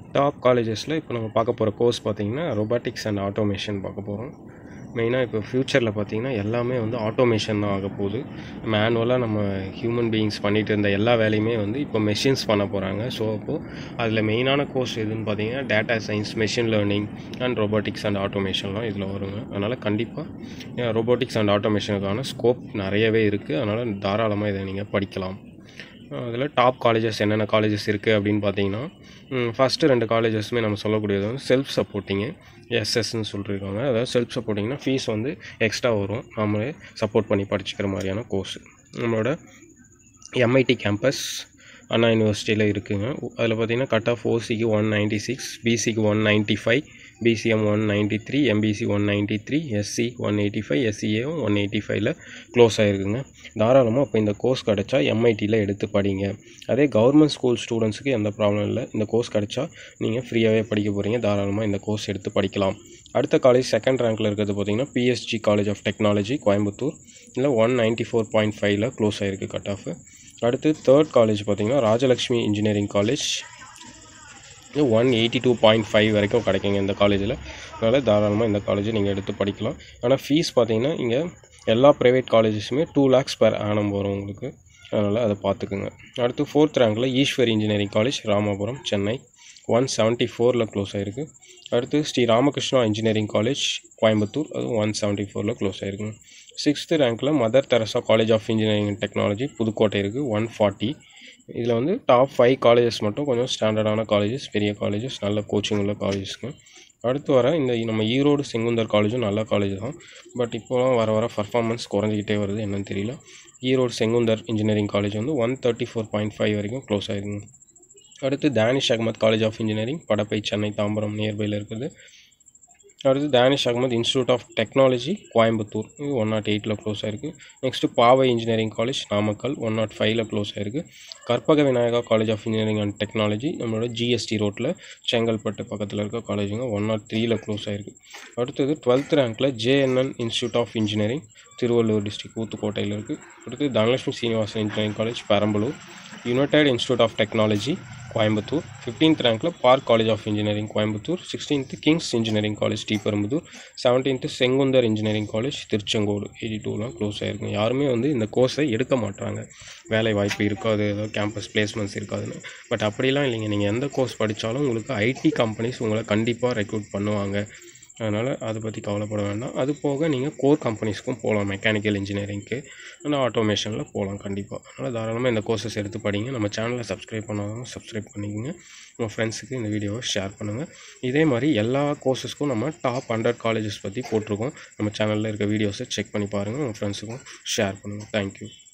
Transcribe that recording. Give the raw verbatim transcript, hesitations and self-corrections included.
Top காலேஜஸில் இப்போ நம்ம பார்க்க போகிற கோர்ஸ் பார்த்திங்கன்னா ரொபாட்டிக்ஸ் அண்ட் ஆட்டோமேஷன் பார்க்க போகிறோம். மெயினாக இப்போ ஃப்யூச்சரில் பார்த்திங்கன்னா எல்லாமே வந்து ஆட்டோமேஷன் தான் ஆக போகுது. மேனுவலாக நம்ம ஹியூமன் பீயிங்ஸ் பண்ணிகிட்டு இருந்த எல்லா வேலையுமே வந்து இப்போ மெஷின்ஸ் பண்ண போகிறாங்க. ஸோ அப்போது அதில் மெயினான கோர்ஸ் எதுன்னு பார்த்தீங்கன்னா data science, machine learning and robotics and ஆட்டோமேஷன்லாம் இதில் வருங்க. அதனால் கண்டிப்பாக ரொபாட்டிக்ஸ் அண்ட் ஆட்டோமேஷனுக்கான ஸ்கோப் நிறையவே இருக்குது. அதனால் தாராளமாக இதை நீங்கள் படிக்கலாம். அதில் டாப் காலேஜஸ் என்னென்ன காலேஜஸ் இருக்குது அப்படின்னு பார்த்தீங்கன்னா, ஃபஸ்ட்டு ரெண்டு காலேஜஸுமே நம்ம சொல்லக்கூடியது வந்து செல்ஃப் சப்போர்ட்டிங்கு எஸ்எஸ்ன்னு சொல்லியிருக்காங்க. அதாவது செல்ஃப் சப்போர்ட்டிங்னா ஃபீஸ் வந்து எக்ஸ்ட்ரா வரும், நம்மளே சப்போர்ட் பண்ணி படிச்சுக்கிற மாதிரியான கோர்ஸ். நம்மளோட எம்ஐடி கேம்பஸ் அண்ணா யூனிவர்சிட்டியில் இருக்குதுங்க. அதில் பார்த்திங்கன்னா கட் ஆஃப் ஓசிக்கு ஒன் நைன்ட்டி சிக்ஸ், பிசிக்கு one ninety five, BCM one ninety three, MBC one ninety three, SC one eighty five, எஸ்சிஏவும் ஒன் எயிட்டி ஃபைவ்ல க்ளோஸ் ஆகிருக்குங்க. தாராளமாக இப்போ இந்த கோர்ஸ் கிடச்சா எம்ஐடியில் எடுத்து படிங்க. அதே கவர்மெண்ட் ஸ்கூல் ஸ்டூடெண்ட்ஸுக்கு எந்த ப்ராப்ளம் இல்லை. இந்த கோர்ஸ் கிடச்சா நீங்கள் ஃப்ரீயாகவே படிக்க போகிறீங்க. தாராளமாக இந்த கோர்ஸ் எடுத்து படிக்கலாம். அடுத்த காலேஜ் செகண்ட் ரேங்க்கில் இருக்கிறது பார்த்திங்கன்னா PSG college of technology Coimbatore. இல்லை ஒன் நைன்ட்டி ஃபோர் பாயிண்ட் ஃபைவ்ல க்ளோஸ் ஆகிருக்கு கட் ஆஃப். அடுத்து தேர்ட் காலேஜ் பார்த்திங்கன்னா Rajalakshmi engineering college. One eighty two point five வரைக்கும் கிடைக்குங்க இந்த காலேஜில். அதனால் தாராளமாக இந்த காலேஜை நீங்கள் எடுத்து படிக்கலாம். ஆனால் ஃபீஸ் பார்த்திங்கன்னா இங்கே எல்லா ப்ரைவேட் காலேஜஸுமே டூ லேக்ஸ் பெர் ஆனம் வரும் உங்களுக்கு. அதனால் அதை பார்த்துக்குங்க. அடுத்து ஃபோர்த் ரேங்கில் Eswar engineering college Ramapuram Chennai one seventy ஃபோரில் க்ளோஸ் ஆகிருக்கு. அடுத்து ஸ்ரீ ராமகிருஷ்ணா இன்ஜினியரிங் காலேஜ் கோயம்புத்தூர், அது ஒன் செவன்ட்டி ஃபோரில் க்ளோஸ் ஆகிருக்குங்க. சிக்ஸ்த்து ரேங்க்கில் Mother Teresa college of engineering and technology Pudukkottai இருக்குது, ஒன் ஃபார்ட்டி. இதில் வந்து டாப் ஃபைவ் காலேஜஸ் மட்டும் கொஞ்சம் ஸ்டாண்டர்டான காலேஜஸ், பெரிய காலேஜஸ், நல்ல கோச்சிங் உள்ள காலேஜஸ்க்கு. அடுத்து வர இந்த நம்ம ஈரோடு செங்குந்தர் காலேஜும் நல்ல காலேஜ் தான். பட் இப்போலாம் வர வர பர்ஃபார்மன்ஸ் குறைஞ்சிக்கிட்டே வருது, என்னன்னு தெரியல. ஈரோடு செங்குந்தர் இன்ஜினியரிங் காலேஜ் வந்து one thirty four point five வரைக்கும் க்ளோஸ் ஆகிருக்குங்க. அடுத்து Dhanish Ahmed college of engineering Padappai Chennai Tambaram நியர்பையில் இருக்குது. அடுத்து Dhanish Ahmed institute of technology Coimbatore, இது ஒன் நாட் எயிட்டில் க்ளோஸ் ஆகிருக்கு. Next Paavai engineering college Namakkal one nought ஃபைவ்ல க்ளோஸ் ஆகிருக்கு. Karpaga Vinayaga college of engineering and technology நம்மளோட ஜிஎஸ்டி ரோட்டில் செங்கல்பட்டு பக்கத்தில் இருக்க காலேஜுங்க, ஒன் நாட் த்ரீல க்ளோஸ் ஆகிருக்கு. அடுத்தது டுவெல்த் ரேங்க்கில் JNN institute of engineering Tiruvallur district ஊத்துக்கோட்டையில் இருக்குது. அடுத்து Dhanalakshmi Srinivasan engineering college Perambalur, united institute of technology Coimbatore. Fifteenth ரேங்க்கில் Park college of engineering Coimbatore, sixteenth Kings engineering college Sriperumbudur, seventeenth Sengunthar engineering college Tiruchengode, eighty டூலாம் க்ளோஸ் ஆகிருக்குங்க. யாருமே வந்து இந்த கோர்ஸை எடுக்க மாட்டாங்க, வேலை வாய்ப்பு இருக்காது, ஏதோ கேம்பஸ் பிளேஸ்மெண்ட்ஸ் இருக்காதுன்னு. பட் அப்படிலாம் இல்லைங்க, நீங்கள் எந்த கோர்ஸ் படித்தாலும் உங்களுக்கு ஐடி கம்பெனிஸ் உங்களை கண்டிப்பாக ரெக்ரூட் பண்ணுவாங்க. அதனால் அதை பற்றி கவலைப்பட வேண்டாம். அது போக நீங்கள் கோர் கம்பெனிஸ்க்கும் போகலாம், மெக்கானிக்கல் இன்ஜினியரிங்க்கு, ஆனால் ஆட்டோமேஷனில் போகலாம் கண்டிப்பாக. அதனால் தாராளமாக இந்த கோர்சஸ் எடுத்து படிங்க. நம்ம சேனலை சப்ஸ்கிரைப் பண்ணாதவங்க சப்ஸ்கிரைப் பண்ணிக்கோங்க. உங்கள் ஃப்ரெண்ட்ஸுக்கு இந்த வீடியோவை ஷேர் பண்ணுங்கள். இதே மாதிரி எல்லா கோர்சஸ்க்கும் நம்ம டாப் ஹண்ட்ரட் காலேஜஸ் பற்றி போட்டிருக்கோம். நம்ம சேனலில் இருக்க வீடியோஸை செக் பண்ணி பாருங்கள், உங்கள் ஃப்ரெண்ட்ஸுக்கும் ஷேர் பண்ணுங்கள். தேங்க்யூ.